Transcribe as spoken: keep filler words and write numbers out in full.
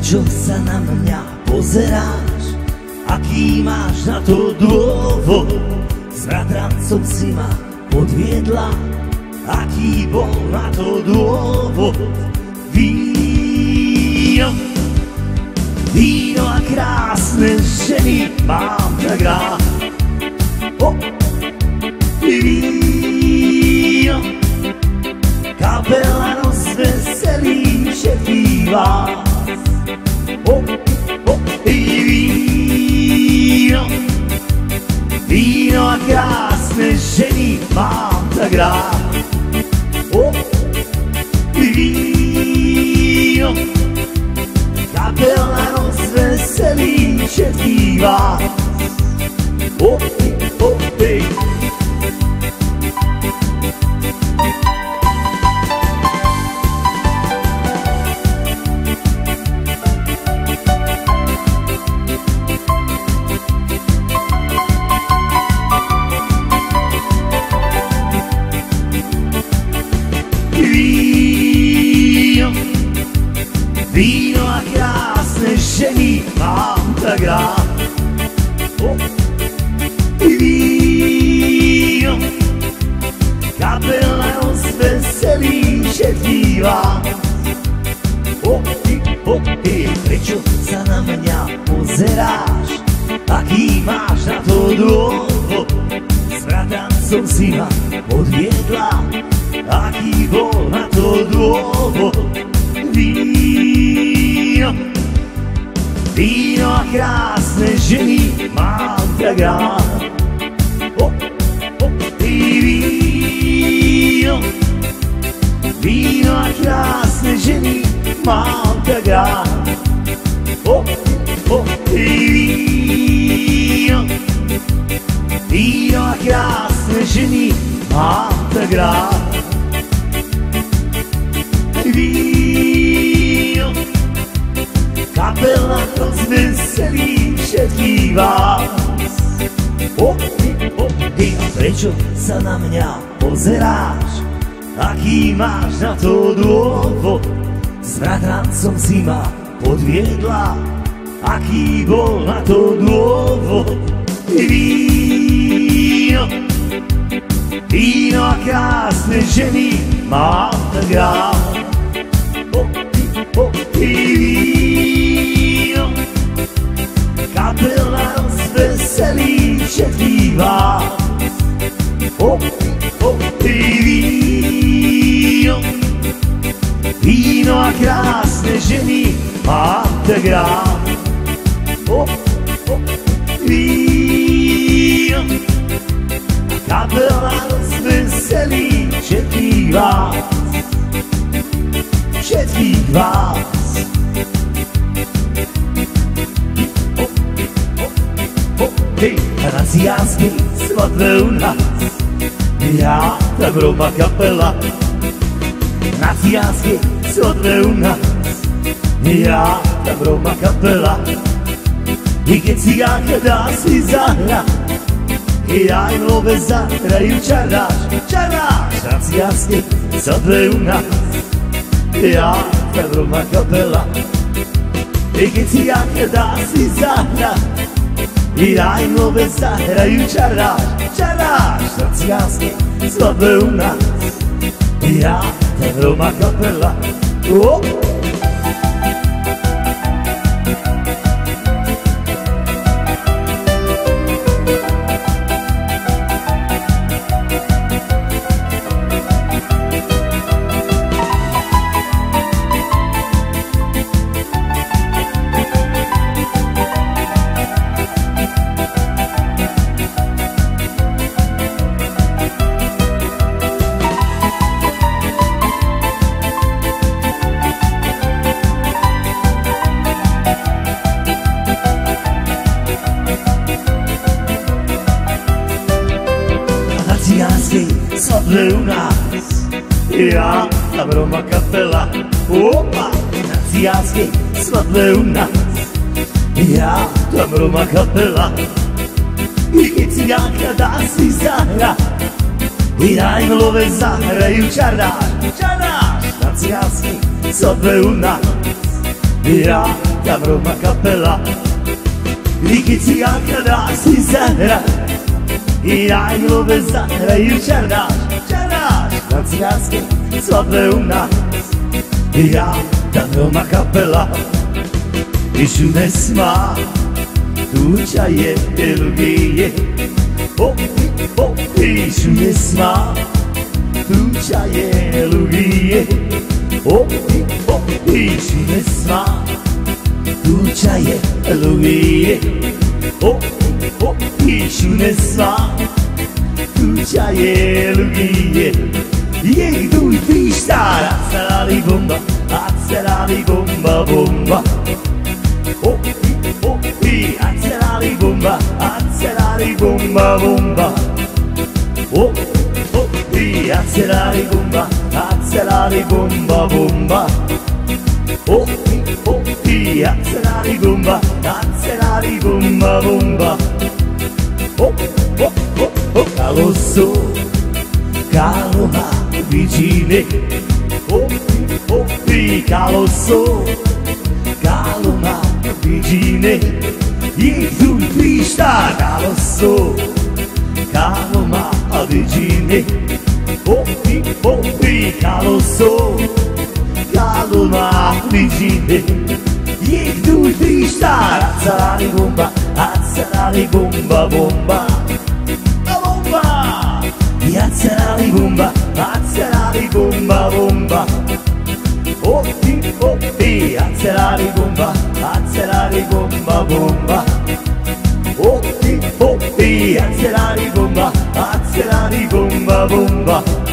Prečo sa na mňa pozeráš? Aký máš na to dôvod? S bratrancom si ma podviedla. Aký bol na to dôvod? Víno, víno a krásne ženy mám tak rád. Oh, víno, kapela rozveselí všetkých vás. Oh, oh, víno, víno a krásne ženy mám tak rád. Oh, víno, kapela rozveselí všetkých vás. Oh, oh, hey. Víno, víno a krásne ženy mám tak rád. Oh, víno, kapela rozveselí všetkých vás. Oh, oh, hey, prečo sa na mňa pozeráš? Aký máš na to dôvod? S bratrancom si ma podviedla. Aký bol na to dôvod? Víno, víno a krásne ženy mám tak rád. Oh, oh, víno, víno a krásne ženy mám tak rád. Oh, oh, víno, víno a krásne ženy mám tak rád. Víno, kapela rozveselí všetkých vás. Oh, oh, hey, a prečo sa na mňa pozeráš? Aký máš na to dôvod? S bratrancom si ma podviedla. Aký bol na to dôvod? Víno, víno a krásne ženy mám tak rád. Oh, oh, víno, kapela rozveselí všetkých vás. Oh, oh, víno, víno a krásne ženy mám tak rád. Oh, oh, víno, kapela rozveselí všetkých vás. Všetkých vás. Oh, oh, oh, hej, na Ciánskej svadbe u nás ja, tá Broma kapela. Na Ciánskej svadbe u nás ja, tá Broma kapela. I keď Ciánka dá si zahrať, i aj nové zahrajú čaráš, čaráš. Na Ciánskej svadbe u nás ja, tá Broma kapela. I keď Ciánka dá si zahrať, i aj nové zahrajú čaráš, čaráš. Na Ciánskej svadbe u nás ja, tá Broma kapela. Oh! Svadbe u nás ja, tá Broma kapela. Opa! Na Ciánskej svadbe u nás ja, tá Broma kapela. I keď Ciánka dá si zahrať, i najmlové zahrajú čaráš, čaráš. Na Ciánskej svadbe u nás Mirata Roma Cappella di chi si accada si sera i rajlo bez zahra i černaš, černaš nacijanski slavne u nas Mirata Roma Cappella i šume sma tuča je elugije Opi, opi, šume sma tuča je elugije Opi, opi, šume sma tuča je elugije Opi, opi, šume sma tuča je elugije Jej, duj, tri, štara, acerali bomba, acerali bomba, bomba Opi, opi, acerali bomba, acerali bomba, bomba Opi, opi, acerali bomba, acerali bomba, bomba Opi, opi, acerali bomba, acerali bomba, bomba Op, op, op, op, calo so, calo na vicine Opi, opi, calo so, calo na vicine Jej, duj, tri, štara, calo so, calo na vicine Opi, opi, calo so, calo na vicine Jej, duj, tri, štara, acerali bomba, acerali bomba, bomba Bomba! I acerali bomba, acerali bomba, bomba Opi, opi, acerali bomba, acerali bomba, bomba Opi, opi, acerali bomba, acerali bomba, bomba